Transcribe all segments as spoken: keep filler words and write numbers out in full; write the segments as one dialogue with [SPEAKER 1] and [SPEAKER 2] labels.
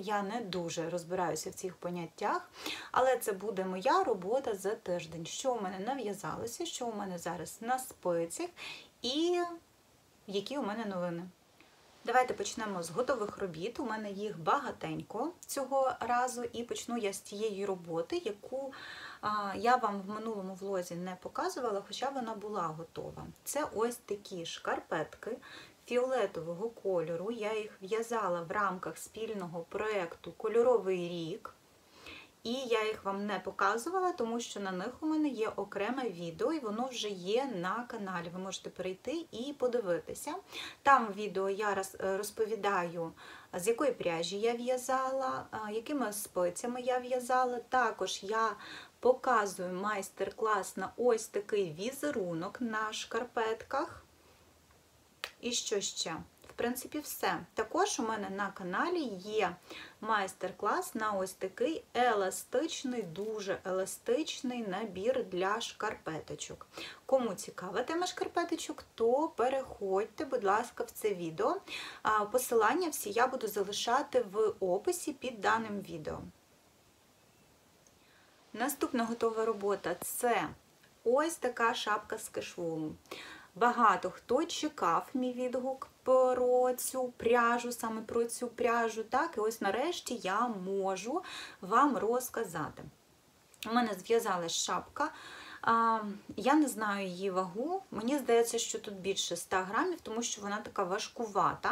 [SPEAKER 1] я не дуже розбираюся в цих поняттях, але це буде моя робота за тиждень. Що у мене нав'язалося, що у мене зараз на спицях і які у мене новини. Давайте почнемо з готових робіт. У мене їх багатенько цього разу, і почну я з тієї роботи, яку а, я вам в минулому влозі не показувала, хоча вона була готова. Це ось такі шкарпетки фіолетового кольору. Я їх в'язала в рамках спільного проєкту «Кольоровий рік». І я їх вам не показувала, тому що на них у мене є окреме відео, і воно вже є на каналі. Ви можете перейти і подивитися. Там в відео я розповідаю, з якої пряжі я в'язала, якими спицями я в'язала. Також я показую майстер-клас на ось такий візерунок на шкарпетках. І що ще? В принципі, все. Також у мене на каналі є майстер-клас на ось такий еластичний, дуже еластичний набір для шкарпеточок. Кому цікава тема шкарпеточок, то переходьте, будь ласка, в це відео. Посилання всі я буду залишати в описі під даним відео. Наступна готова робота – це ось така шапка з кешволу. Багато хто чекав мій відгук про цю пряжу, саме про цю пряжу, так, і ось нарешті я можу вам розказати. У мене зв'язалась шапка, я не знаю її вагу, мені здається, що тут більше ста грамів, тому що вона така важкувата.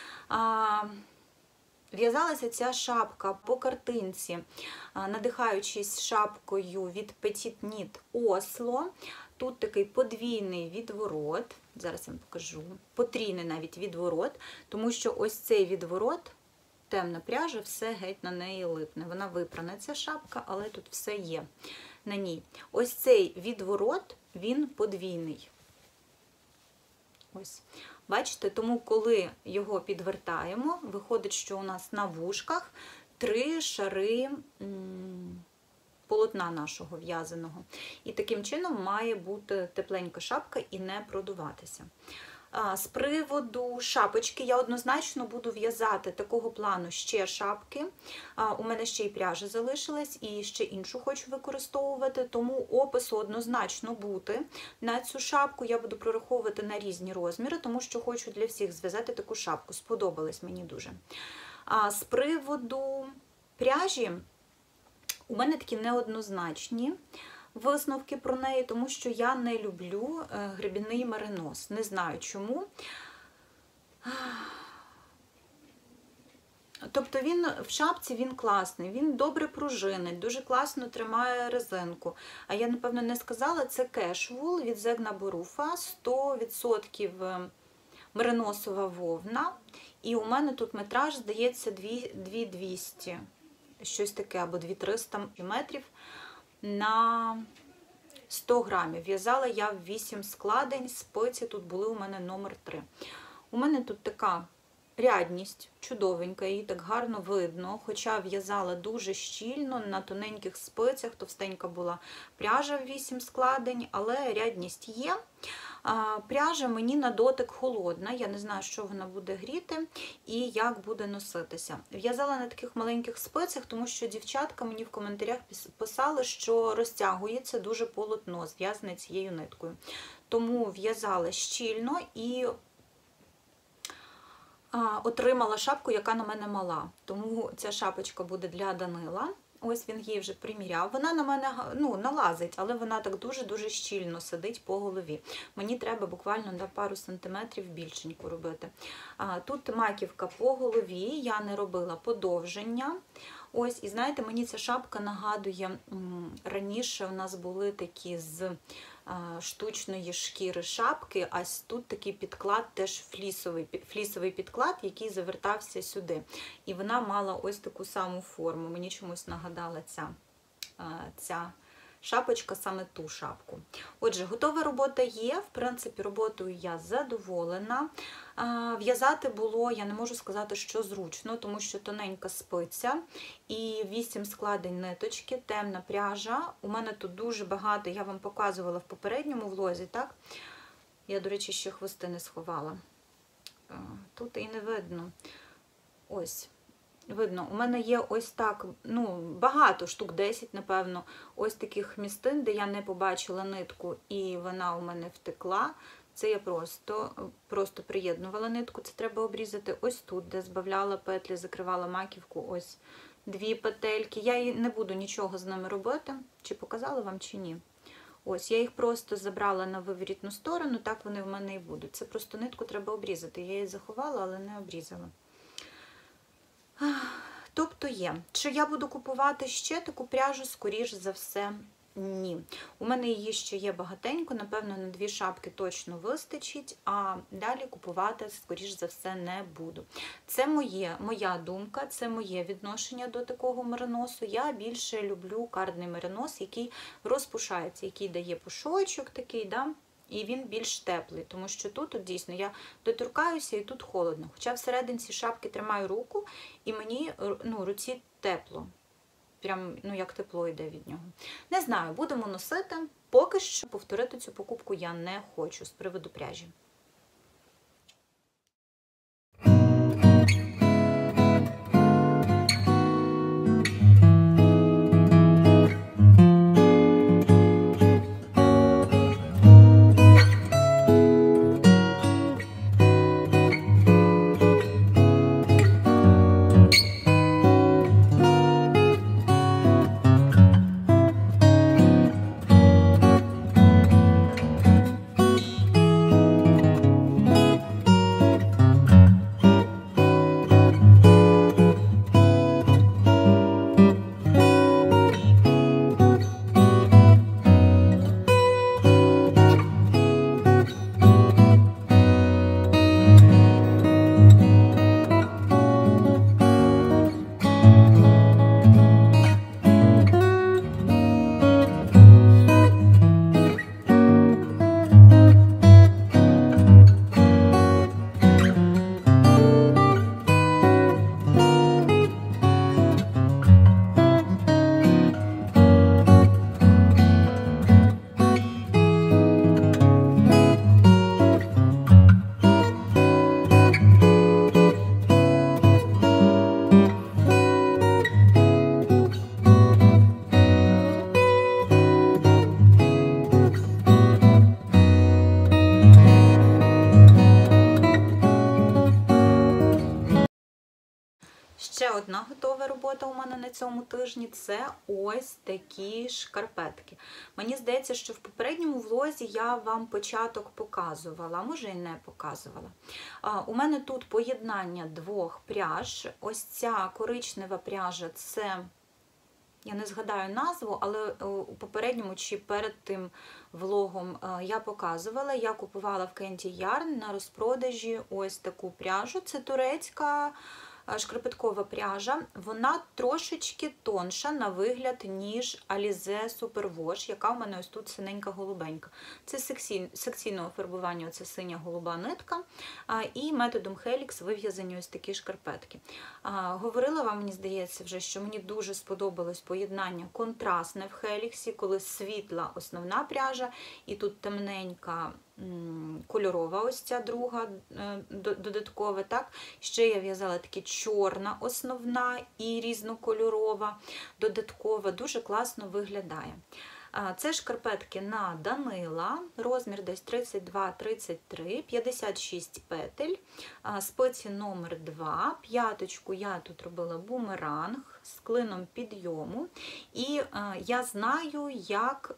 [SPEAKER 1] В'язалася ця шапка по картинці, надихаючись шапкою від Petit Knit Oslo. Тут такий подвійний відворот, зараз я вам покажу, потрійний навіть відворот, тому що ось цей відворот, темна пряжа, все геть на неї липне. Вона випрана, ця шапка, але тут все є на ній. Ось цей відворот, він подвійний. Ось. Бачите, тому коли його підвертаємо, виходить, що у нас на вушках три шари полотна нашого в'язаного. І таким чином має бути тепленька шапка і не продуватися. З приводу шапочки я однозначно буду в'язати такого плану ще шапки. У мене ще й пряжа залишилась, і ще іншу хочу використовувати, тому опису однозначно буде на цю шапку. Я буду прораховувати на різні розміри, тому що хочу для всіх зв'язати таку шапку. Сподобалось мені дуже. А з приводу пряжі, у мене такі неоднозначні висновки про неї, тому що я не люблю гребінний меринос. Не знаю чому. Тобто він в шапці він класний, він добре пружинить, дуже класно тримає резинку. А я, напевно, не сказала, це кешвул від Zegna Borufa, сто відсотків мериносова вовна. І у мене тут метраж, здається, дві тисячі двісті, щось таке, або дві тисячі триста метрів на сто грамів. В'язала я в вісім складень, спиці тут були у мене номер три. У мене тут така рядність чудовенька, її так гарно видно, хоча в'язала дуже щільно, на тоненьких спицях, товстенька була пряжа в вісім складень, але рядність є. Пряжа мені на дотик холодна, я не знаю, що вона буде гріти і як буде носитися. В'язала на таких маленьких спицях, тому що дівчатка мені в коментарях писали, що розтягується дуже полотно, зв'язане цією ниткою. Тому в'язала щільно і отримала шапку, яка на мене мала. Тому ця шапочка буде для Данила. Ось він її вже приміряв. Вона на мене, ну, налазить, але вона так дуже-дуже щільно сидить по голові. Мені треба буквально на пару сантиметрів більшеньку робити. А, тут маківка по голові, я не робила подовження. Ось, і знаєте, мені ця шапка нагадує, раніше у нас були такі з штучної шкіри шапки, а тут такий підклад, теж флісовий, флісовий підклад, який завертався сюди. І вона мала ось таку саму форму. Мені чомусь нагадала ця, ця шапочка, саме ту шапку. Отже, готова робота є, в принципі, роботою я задоволена. В'язати було, я не можу сказати, що зручно, тому що тоненька спиця і вісім складень ниточки, темна пряжа. У мене тут дуже багато, я вам показувала в попередньому влозі, так? Я, до речі, ще хвости не сховала. Тут і не видно. Ось. видно, у мене є ось так, ну, багато, штук десять, напевно, ось таких містин, де я не побачила нитку, і вона у мене втекла. Це я просто, просто приєднувала нитку, це треба обрізати. Ось тут, де збавляла петлі, закривала маківку, ось дві петельки. Я не буду нічого з ними робити, чи показала вам, чи ні. Ось, я їх просто забрала на виворітну сторону, так вони в мене і будуть. Це просто нитку треба обрізати. Я її заховала, але не обрізала. Тобто є. Чи я буду купувати ще таку пряжу, скоріш за все, ні. У мене її ще є багатенько, напевно, на дві шапки точно вистачить, а далі купувати, скоріш за все, не буду. Це моє, моя думка, це моє відношення до такого мериносу. Я більше люблю кардний меринос, який розпушається, який дає пушочок такий, да? І він більш теплий, тому що тут, тут дійсно я доторкаюся і тут холодно. Хоча всерединці шапки тримаю руку, і мені, ну, руці тепло. Прям, ну, як тепло йде від нього. Не знаю, будемо носити. Поки що повторити цю покупку я не хочу з приводу пряжі. Ще одна готова робота у мене на цьому тижні – це ось такі шкарпетки. Мені здається, що в попередньому влозі я вам початок показувала, а може і не показувала. У мене тут поєднання двох пряж. Ось ця коричнева пряжа – це, я не згадаю назву, але у попередньому чи перед тим влогом я показувала. Я купувала в Candy Yarn на розпродажі ось таку пряжу. Це турецька шкарпеткова пряжа, вона трошечки тонша на вигляд, ніж Alize Super Wash, яка в мене ось тут синенька-голубенька. Це секційного фарбування, оце синя-голуба нитка, і методом Helix вив'язані ось такі шкарпетки. Говорила вам, мені здається, вже, що мені дуже сподобалось поєднання контрастне в Helix, коли світла основна пряжа, і тут темненька кольорова ось ця друга додаткова. Так? Ще я в'язала такі чорна основна і різнокольорова додаткова. Дуже класно виглядає. Це шкарпетки на Данила, розмір десь тридцять два тридцять три, п'ятдесят шість петель, спиці номер два, п'яточку я тут робила бумеранг з клином підйому. І я знаю, як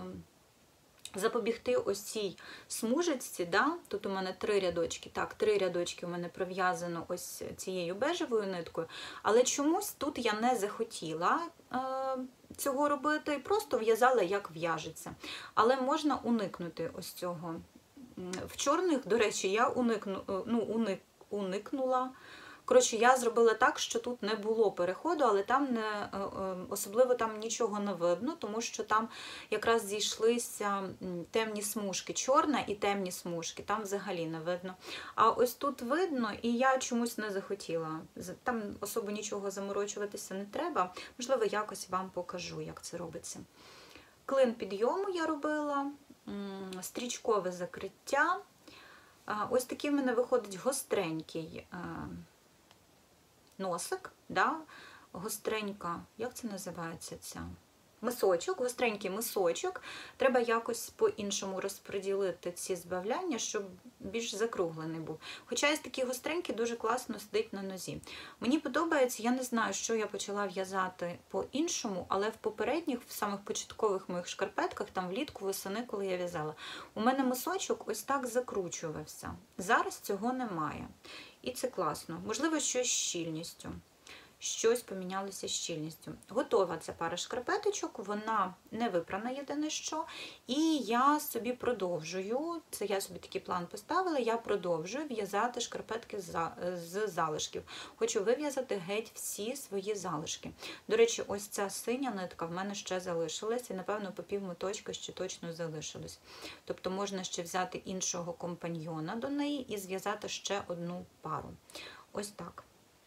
[SPEAKER 1] запобігти ось цій смужечці, да? Тут у мене три рядочки, так, три рядочки у мене пров'язано ось цією бежевою ниткою, але чомусь тут я не захотіла е, цього робити, і просто в'язала, як в'яжеться. Але можна уникнути ось цього. В чорних, до речі, я уникну, ну, уник, уникнула. Коротше, я зробила так, що тут не було переходу, але там не, особливо там нічого не видно, тому що там якраз зійшлися темні смужки, чорна і темні смужки, там взагалі не видно. А ось тут видно, і я чомусь не захотіла. Там особо нічого заморочуватися не треба. Можливо, якось вам покажу, як це робиться. Клин підйому я робила, стрічкове закриття. Ось такий в мене виходить гостренький носик, да, гостренька, як це називається ця? Мисочок, гостренький мисочок, треба якось по-іншому розподілити ці збавляння, щоб більш закруглений був. Хоча із такий гостренький дуже класно сидить на нозі. Мені подобається, я не знаю, що я почала в'язати по-іншому, але в попередніх, в самих початкових моїх шкарпетках, там влітку, восени, коли я в'язала, у мене мисочок ось так закручувався. Зараз цього немає. І це класно. Можливо, щось з щільністю. Щось помінялося з щільністю. Готова ця пара шкарпеточок, вона не випрана єдине що. І я собі продовжую, це я собі такий план поставила, я продовжую в'язати шкарпетки з залишків. Хочу вив'язати геть всі свої залишки. До речі, ось ця синя нитка в мене ще залишилась, і, напевно, по пів моточка ще точно залишилось. Тобто можна ще взяти іншого компаньйона до неї і зв'язати ще одну пару. Ось так.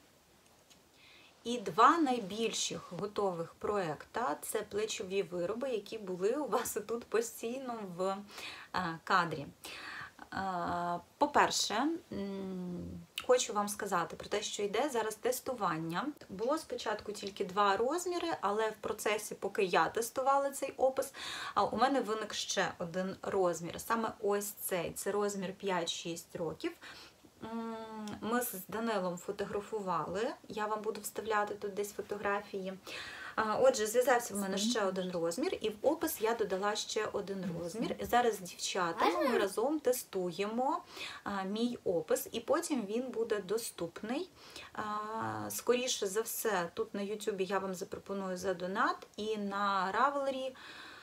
[SPEAKER 1] І два найбільших готових проекта – це плечові вироби, які були у вас тут постійно в кадрі. По-перше, хочу вам сказати про те, що йде зараз тестування. Було спочатку тільки два розміри, але в процесі, поки я тестувала цей опис, у мене виник ще один розмір. Саме ось цей, це розмір п'ять-шість років. Ми з Данилом фотографували, я вам буду вставляти тут десь фотографії. Отже, зв'язався в мене ще один розмір, і в опис я додала ще один розмір. І зараз з дівчатами ми разом тестуємо мій опис, і потім він буде доступний. Скоріше за все, тут на ютубі я вам запропоную за донат, і на Ravelry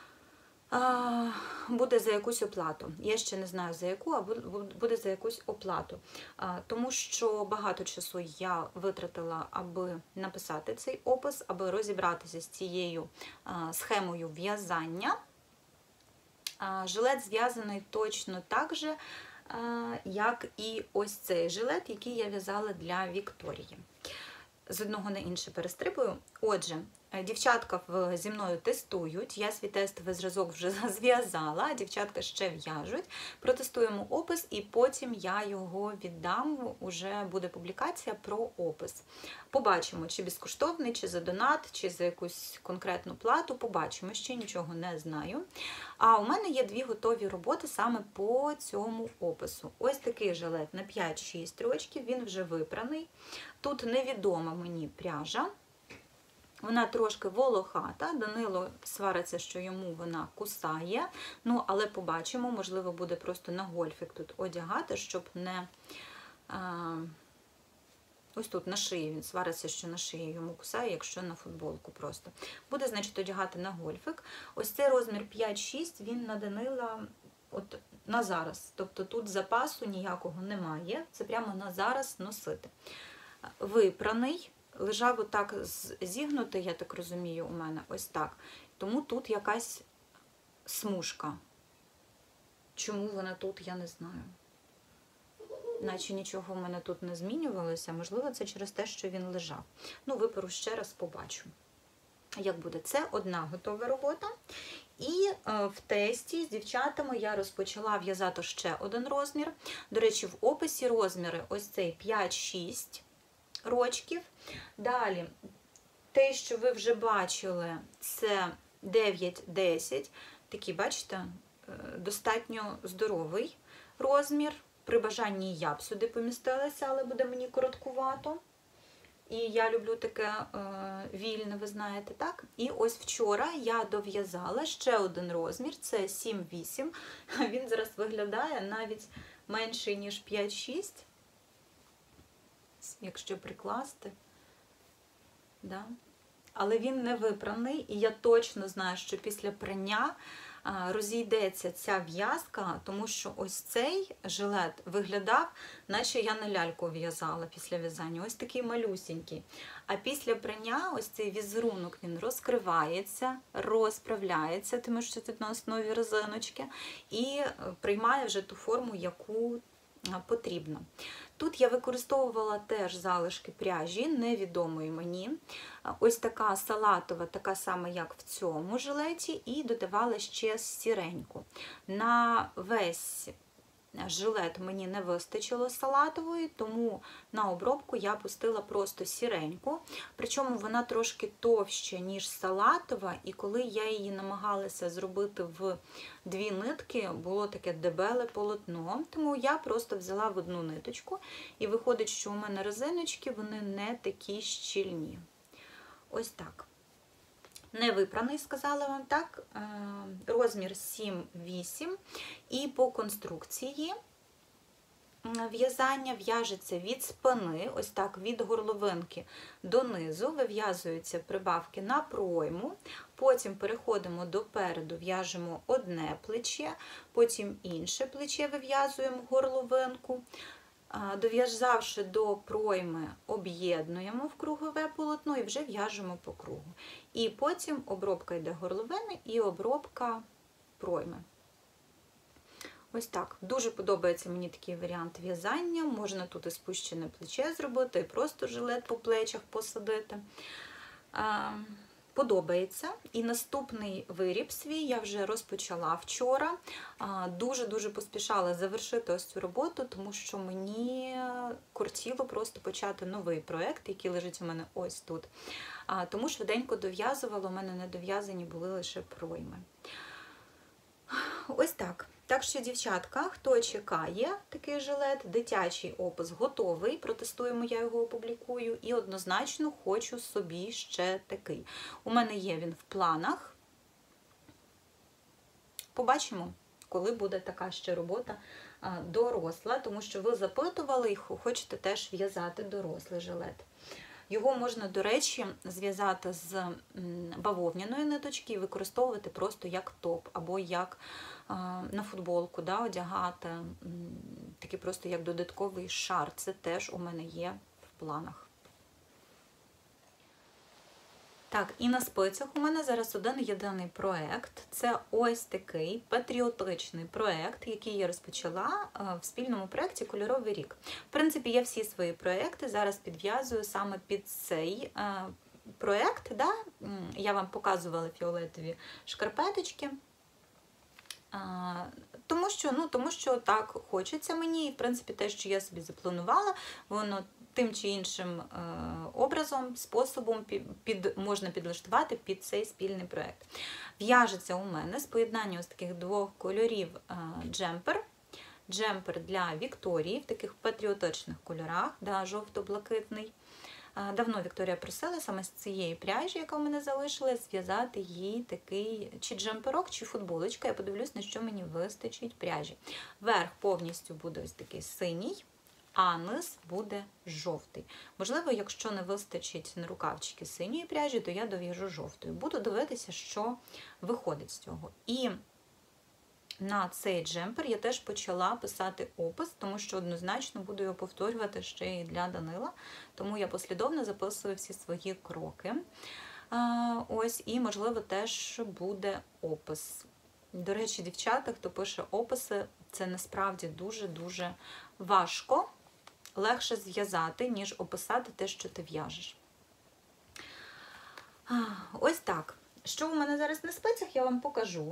[SPEAKER 1] буде за якусь оплату. Я ще не знаю за яку, а буде за якусь оплату. Тому що багато часу я витратила, аби написати цей опис, аби розібратися з цією схемою в'язання. Жилет зв'язаний точно так же, як і ось цей жилет, який я в'язала для Вікторії. З одного на інше перестрибую. Отже, дівчатка зі мною тестують, я свій тестовий зразок вже зв'язала, дівчатка ще в'яжуть. Протестуємо опис і потім я його віддам, уже буде публікація про опис. Побачимо, чи безкоштовний, чи за донат, чи за якусь конкретну плату, побачимо, ще нічого не знаю. А у мене є дві готові роботи саме по цьому опису. Ось такий жилет на п'ять-шість рочків, він вже випраний. Тут невідома мені пряжа. Вона трошки волохата, Данило свариться, що йому вона кусає, ну, але побачимо, можливо, буде просто на гольфік тут одягати, щоб не... А, ось тут на шиї, він свариться, що на шиї йому кусає, якщо на футболку просто. Буде, значить, одягати на гольфік. Ось цей розмір п'ять-шість, він на Данила от на зараз, тобто тут запасу ніякого немає, це прямо на зараз носити. Випраний. Лежав отак зігнутий, я так розумію, у мене ось так. Тому тут якась смужка. Чому вона тут, я не знаю. Наче нічого в мене тут не змінювалося. Можливо, це через те, що він лежав. Ну, виперу ще раз, побачу, як буде. Це одна готова робота. І е, в тесті з дівчатами я розпочала в'язати ще один розмір. До речі, в описі розміри ось цей п'ять-шість рочків. Далі, те, що ви вже бачили, це дев'ять-десять. Такий, бачите, достатньо здоровий розмір. При бажанні я б сюди помістилася, але буде мені короткувато. І я люблю таке е, вільне, ви знаєте, так? І ось вчора я дов'язала ще один розмір, це сім-вісім. Він зараз виглядає навіть менший, ніж п'ять-шість. Якщо прикласти, да? Але він не випраний, і я точно знаю, що після прання розійдеться ця в'язка, тому що ось цей жилет виглядав, наче я на ляльку в'язала після в'язання, ось такий малюсінький. А після прання ось цей візерунок, він розкривається, розправляється, тому що тут на основі резиночки, і приймає вже ту форму, яку потрібно. Тут я використовувала теж залишки пряжі, невідомої мені. Ось така салатова, така сама, як в цьому жилеті, і додавала ще сіреньку. На весь жилет мені не вистачило салатової, тому на обробку я пустила просто сіреньку. Причому вона трошки товща, ніж салатова, і коли я її намагалася зробити в дві нитки, було таке дебеле полотно, тому я просто взяла в одну ниточку, і виходить, що у мене резиночки, вони не такі щільні. Ось так. Не випраний, сказала вам так, розмір сім вісім, і по конструкції в'язання в'яжеться від спини, ось так, від горловинки донизу, вив'язуються прибавки на пройму, потім переходимо до переду, в'яжемо одне плече, потім інше плече вив'язуємо горловинку, дов'язавши до пройми, об'єднуємо в кругове полотно і вже в'яжемо по кругу. І потім обробка йде горловини і обробка пройми. Ось так. Дуже подобається мені такий варіант в'язання. Можна тут і спущене плече зробити, і просто жилет по плечах посадити. Подобається. І наступний виріб свій я вже розпочала вчора. Дуже-дуже поспішала завершити ось цю роботу, тому що мені кортіло просто почати новий проєкт, який лежить у мене ось тут. Тому швиденько дов'язувала, у мене не дов'язані були лише пройми. Ось так. Так що, дівчатка, хто чекає такий жилет, дитячий опис готовий, протестуємо, я його опублікую, і однозначно хочу собі ще такий. У мене є він в планах. Побачимо, коли буде така ще робота доросла, тому що ви запитували і хочете теж в'язати дорослий жилет. Його можна, до речі, зв'язати з бавовняної ниточки і використовувати просто як топ, або як на футболку, да, одягати, такий просто як додатковий шар. Це теж у мене є в планах. Так, і на спицях у мене зараз один єдиний проєкт. Це ось такий патріотичний проєкт, який я розпочала в спільному проєкті «Кольоровий рік». В принципі, я всі свої проєкти зараз підв'язую саме під цей проєкт. Да? Я вам показувала фіолетові шкарпеточки. Тому що, ну, тому що так хочеться мені, і в принципі те, що я собі запланувала, воно тим чи іншим е, образом, способом під, можна підлаштувати під цей спільний проєкт. В'яжеться у мене з поєднання ось таких двох кольорів е, джемпер. Джемпер для Вікторії в таких патріотичних кольорах, да, жовто-блакитний. Е, давно Вікторія просила саме з цієї пряжі, яка у мене залишилась, зв'язати їй такий чи джемперок, чи футболочка. Я подивлюсь, на що мені вистачить пряжі. Верх повністю буде ось такий синій, а низ буде жовтий. Можливо, якщо не вистачить на рукавчики синьої пряжі, то я дов'яжу жовтою. Буду дивитися, що виходить з цього. І на цей джемпер я теж почала писати опис, тому що однозначно буду його повторювати ще і для Данила. Тому я послідовно записую всі свої кроки. Ось, і, можливо, теж буде опис. До речі, дівчата, хто пише описи, це насправді дуже-дуже важко. Легше зв'язати, ніж описати те, що ти в'яжеш. Ось так. Що у мене зараз на спицях, я вам покажу.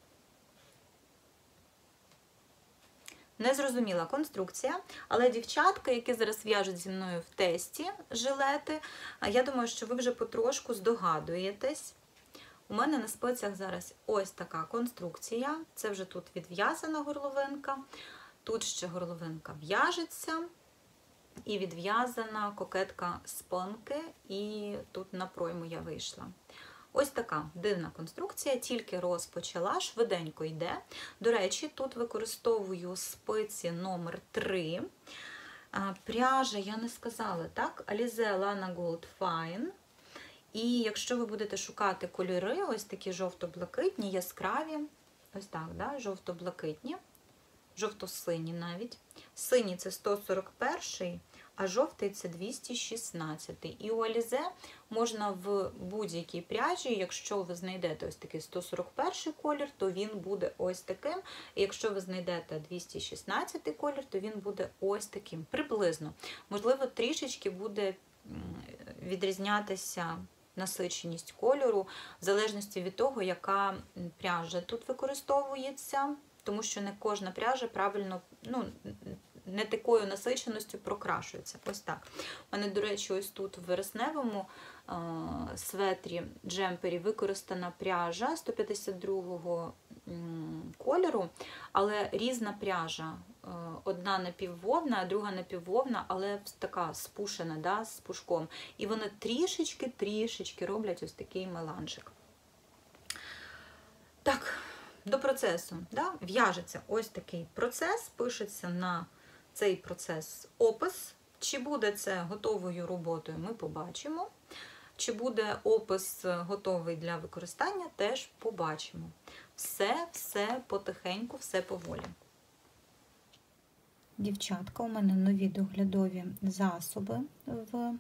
[SPEAKER 1] Незрозуміла конструкція, але дівчатка, які зараз в'яжуть зі мною в тесті жилети, я думаю, що ви вже потрошку здогадуєтесь. У мене на спицях зараз ось така конструкція. Це вже тут відв'язана горловинка, тут ще горловинка в'яжеться. І відв'язана кокетка спинки, і тут на пройму я вийшла. Ось така дивна конструкція, тільки розпочала, швиденько йде. До речі, тут використовую спиці номер три. Пряжа, я не сказала, так? Alize Lana Gold Fine. І якщо ви будете шукати кольори, ось такі жовто-блакитні, яскраві, ось так, да? Жовто-блакитні, жовто-сині навіть. Синій – це сто сорок перший, а жовтий – це двісті шістнадцятий. І у Alize можна в будь-якій пряжі, якщо ви знайдете ось такий сто сорок перший колір, то він буде ось таким. І якщо ви знайдете двісті шістнадцятий колір, то він буде ось таким. Приблизно. Можливо, трішечки буде відрізнятися насиченість кольору, в залежності від того, яка пряжа тут використовується. тому що не кожна пряжа правильно, ну, не такою насиченістю прокрашується. Ось так. У мене, до речі, ось тут в вересневому е светрі, джемпері використана пряжа сто п'ятдесят другого кольору, але різна пряжа. Одна напіввовна, а друга напіввовна, але така спушена, да, з пушком. І вони трішечки-трішечки роблять ось такий меланжик. Так, до процесу. Да? В'яжеться ось такий процес, пишеться на цей процес опис. Чи буде це готовою роботою, ми побачимо. Чи буде опис готовий для використання, теж побачимо. Все, все потихеньку, все поволі. Дівчатка, у мене нові доглядові засоби в,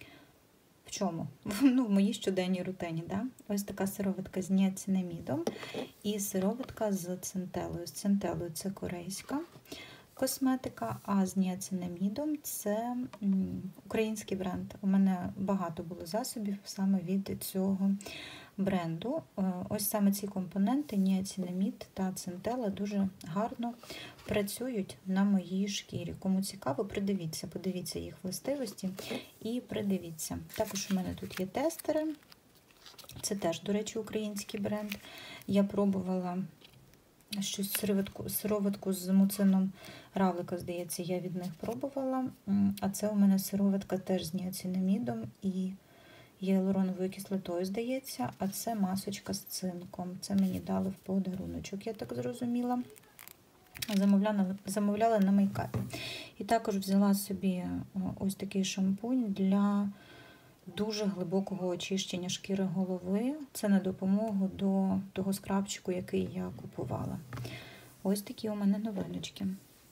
[SPEAKER 1] в чому? Ну, в моїй щоденній рутині. Да? Ось така сироватка з ніацинамідом і сироватка з центелою. З центелою це корейська косметика, а з ніацинамідом це український бренд. У мене багато було засобів саме від цього бренду. Ось саме ці компоненти, ніацинамід та центела, дуже гарно працюють на моїй шкірі. Кому цікаво, придивіться, подивіться їх властивості і придивіться. Також у мене тут є тестери. Це теж, до речі, український бренд. Я пробувала щось сироватку, сироватку з муцином равлика, здається, я від них пробувала. А це у мене сироватка теж з ніацинамідом і гіалуроновою кислотою, здається, а це масочка з цинком. Це мені дали в подаруночок, я так зрозуміла. Замовляла, замовляла на мейкапі. І також взяла собі ось такий шампунь для дуже глибокого очищення шкіри голови. Це на допомогу до того скрабчику, який я купувала. Ось такі у мене новиночки.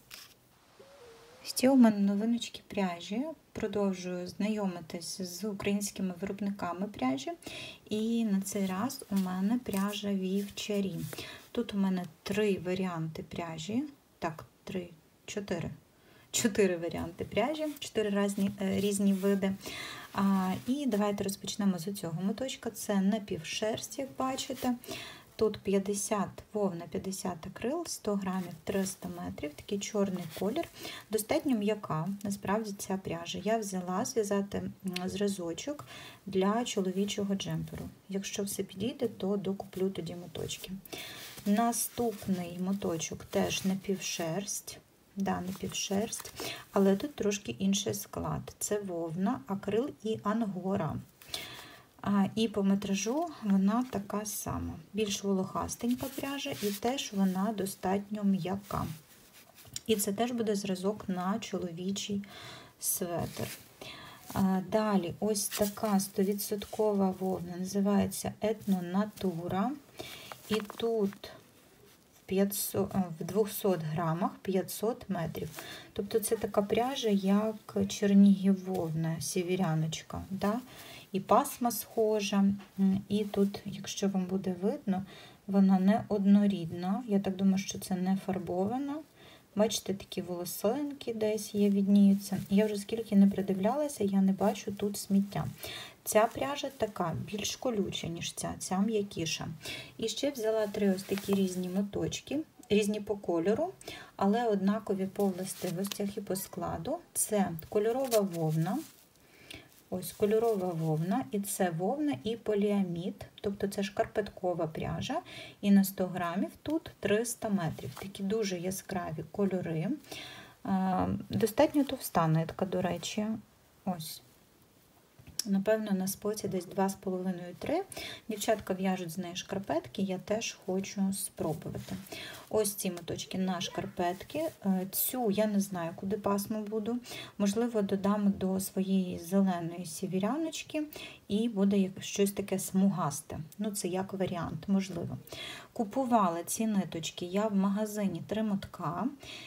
[SPEAKER 1] Ще у мене новиночки пряжі. Продовжую знайомитись з українськими виробниками пряжі. І на цей раз у мене пряжа Вівчарі. Тут у мене три варіанти пряжі. Так, три, чотири. Чотири варіанти пряжі, чотири різні, різні види. А, і давайте розпочнемо з цього моточка. Це напівшерсть, як бачите. Тут п'ятдесят вовна, п'ятдесят акрил, сто грамів, триста метрів, такий чорний колір. Достатньо м'яка, насправді, ця пряжа. Я взяла зв'язати зразочок для чоловічого джемперу. Якщо все підійде, то докуплю тоді моточки. Наступний моточок теж напівшерсть. Да, напівшерсть, але тут трошки інший склад. Це вовна, акрил і ангора. А, і по метражу вона така сама. Більш волохастенька пряжа і теж вона достатньо м'яка. І це теж буде зразок на чоловічий светр. А, далі ось така сто відсотків вовна, називається Етнонатура. І тут п'ятсот, в двохсот грамах п'ятсот метрів. Тобто це така пряжа, як чернігівовна сєвєряночка. Да? І пасма схожа. І тут, якщо вам буде видно, вона не однорідна. Я так думаю, що це не фарбована. Бачите, такі волосинки десь є, відніються. Я вже скільки не придивлялася, я не бачу тут сміття. Ця пряжа така, більш колюча, ніж ця, ця м'якіша. І ще взяла три ось такі різні моточки, різні по кольору, але однакові по властивостях і по складу. Це кольорова вовна, ось кольорова вовна, і це вовна і поліамід, тобто це шкарпеткова пряжа, і на сто грамів тут триста метрів. Такі дуже яскраві кольори. Достатньо товста нитка, до речі, ось. Напевно, на споці десь два з половиною - три. Дівчатка в'яжуть з неї шкарпетки, я теж хочу спробувати. Ось ці моточки на шкарпетки. Цю я не знаю, куди пасму буду. Можливо, додам до своєї зеленої сєвєряночки і буде щось таке смугасте. Ну, це як варіант, можливо. Купувала ці ниточки я в магазині «Три мотка».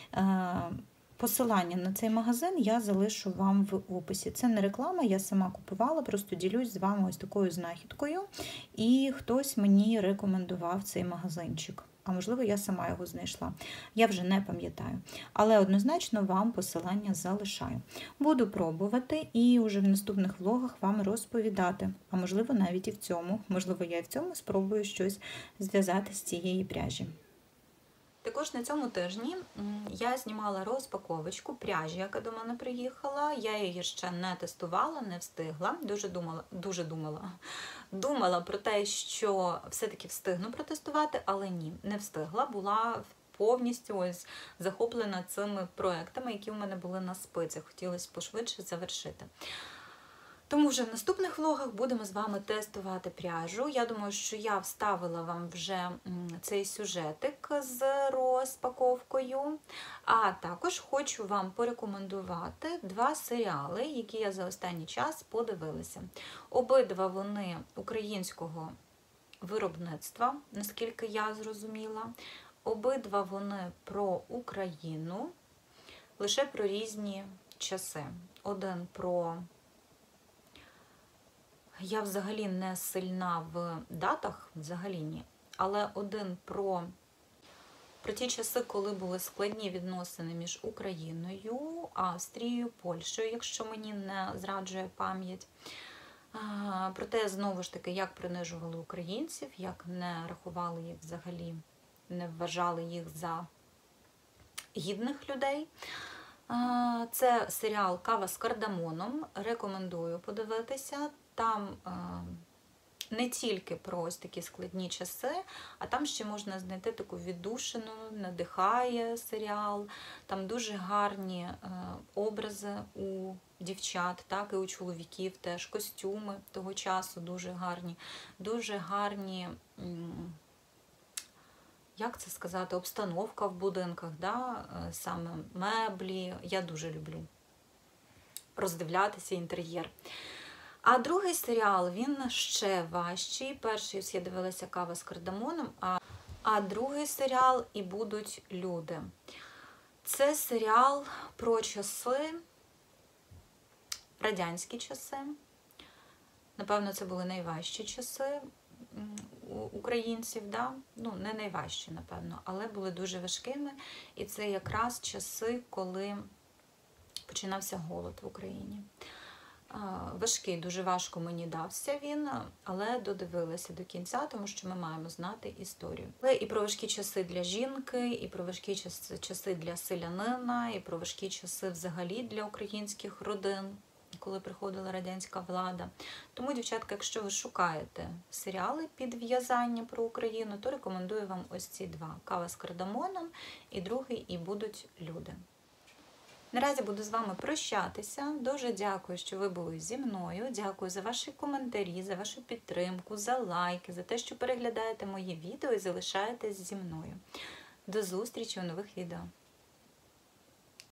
[SPEAKER 1] Посилання на цей магазин я залишу вам в описі. Це не реклама, я сама купувала, просто ділюсь з вами ось такою знахідкою. І хтось мені рекомендував цей магазинчик. А можливо, я сама його знайшла. Я вже не пам'ятаю. Але однозначно вам посилання залишаю. Буду пробувати і вже в наступних влогах вам розповідати. А можливо, навіть і в цьому. Можливо, я і в цьому спробую щось зв'язати з цієї пряжі. Також на цьому тижні я знімала розпаковочку пряжі, яка до мене приїхала. Я її ще не тестувала, не встигла. Дуже думала, дуже думала, думала про те, що все-таки встигну протестувати, але ні, не встигла. Була повністю ось захоплена цими проектами, які у мене були на спицях. Хотілося пошвидше завершити. Тому вже в наступних влогах будемо з вами тестувати пряжу. Я думаю, що я вставила вам вже цей сюжетик з розпаковкою. А також хочу вам порекомендувати два серіали, які я за останній час подивилася. Обидва вони українського виробництва, наскільки я зрозуміла. Обидва вони про Україну, лише про різні часи. Один про... Я взагалі не сильна в датах, взагалі ні. Але один про, про ті часи, коли були складні відносини між Україною, Австрією, Польщею, якщо мені не зраджує пам'ять. Про те, знову ж таки, як принижували українців, як не рахували їх взагалі, не вважали їх за гідних людей. Це серіал «Кава з кардамоном». Рекомендую подивитися. Там е, не тільки про ось такі складні часи, а там ще можна знайти таку віддушину, надихає серіал. Там дуже гарні е, образи у дівчат, так і у чоловіків теж. Костюми того часу дуже гарні. Дуже гарні, м, як це сказати, обстановка в будинках, да? Саме меблі. Я дуже люблю роздивлятися інтер'єр. А другий серіал, він ще важчий. Перший я дивилася «Кава з кардамоном», а, а другий серіал «І будуть люди». Це серіал про часи, радянські часи. Напевно, це були найважчі часи українців, да? Ну, не найважчі, напевно, але були дуже важкими. І це якраз часи, коли починався голод в Україні. Важкий, дуже важко мені дався він, але додивилася до кінця, тому що ми маємо знати історію. Але і про важкі часи для жінки, і про важкі часи для селянина, і про важкі часи взагалі для українських родин, коли приходила радянська влада. Тому, дівчатка, якщо ви шукаєте серіали під в'язання про Україну, то рекомендую вам ось ці два. «Кава з кардамоном» і другий «І будуть люди». Наразі буду з вами прощатися. Дуже дякую, що ви були зі мною. Дякую за ваші коментарі, за вашу підтримку, за лайки, за те, що переглядаєте мої відео і залишаєтесь зі мною. До зустрічі у нових відео.